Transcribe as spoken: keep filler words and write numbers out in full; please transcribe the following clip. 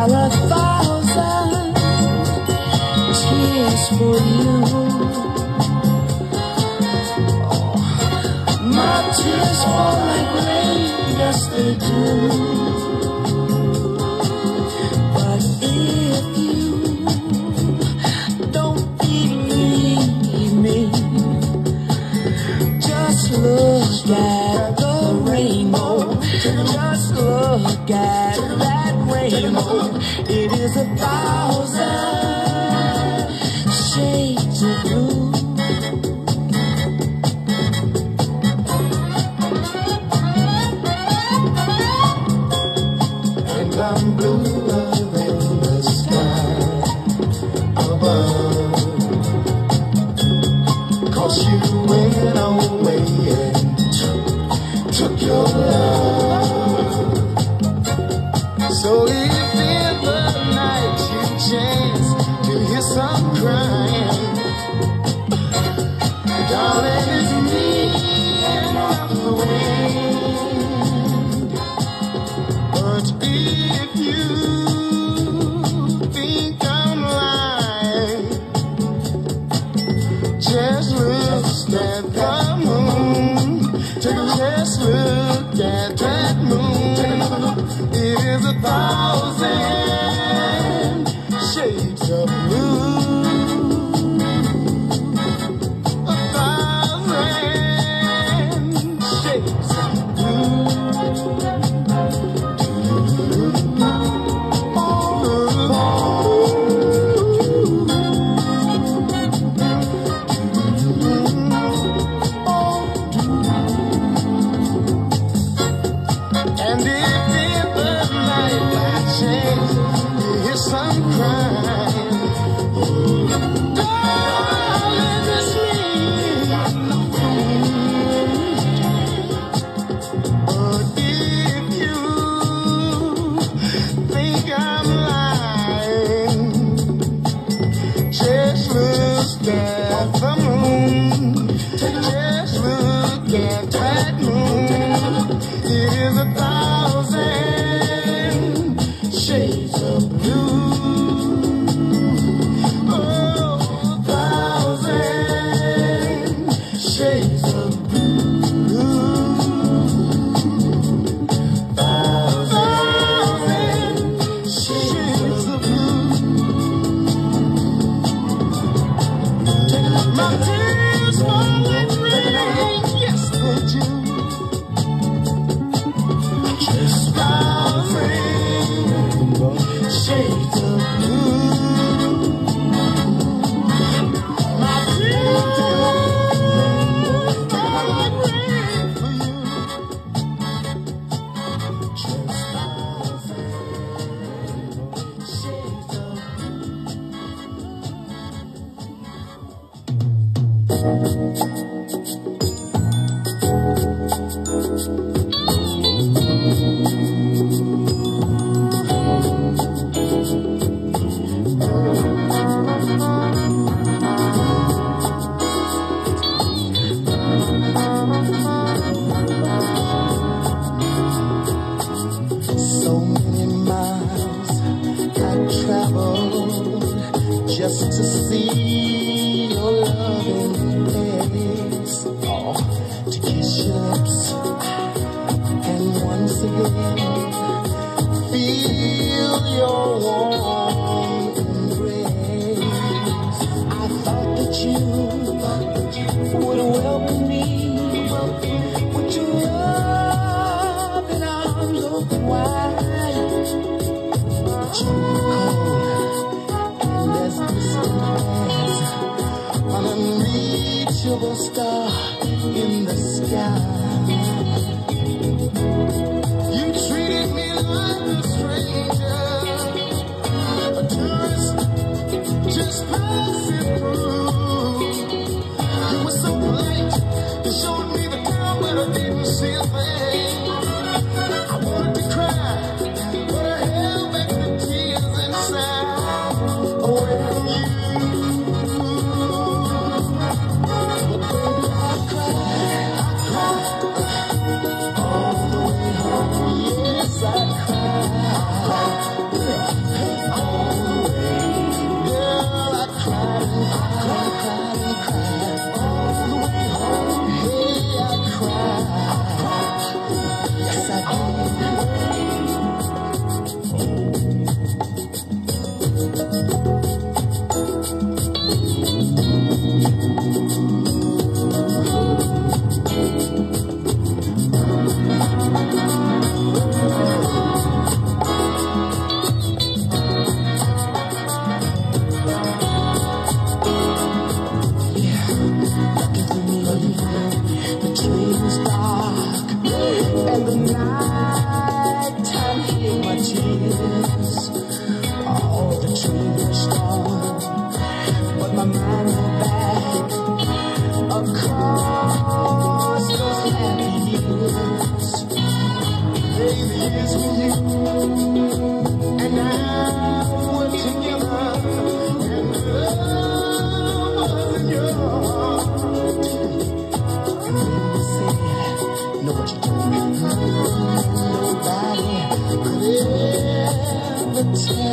are a thousand tears for you. Oh, my tears fall like rain, yes they do. But if you don't believe me, just look at the rainbow. Just look at that rainbow. It is a thousand shades of blue. And I'm bluer than the sky above, 'cause you went away and took your love. So if in the night you chance to hear some crying, darling, it's me and not the wind. But if you think I'm lying, just look at the moon. Just look at that moon. It is a thousand shades of blue. A thousand shades of blue. And if in the night by chance you hear some crying, darling, it's me. But if you think I'm lying, just look at the moon. Just look at that moon. It is a thousand shades of blue. Oh, thousand shades of blue. Thousand shades of blue. My tears fall like rain, yes they do. Shades of blue. My tears fall like rain for you. Just thousand shades of just to see your loving face, oh, to kiss your lips, and once again feel your warm embrace. I thought that you would welcome me with your loving arms open wide, but you were cold as distant as an unreachable star in the sky. You treated me like a stranger, a tourist just passing through. You were so polite, you showed me the town, but I didn't see a thing. I wanted to cry, but I held back the tears inside. Away from you. But baby, I cried, I cried all the way home. with you, and now we're together, and love was in your heart. And when you said, know what you told me? Nobody could ever tell.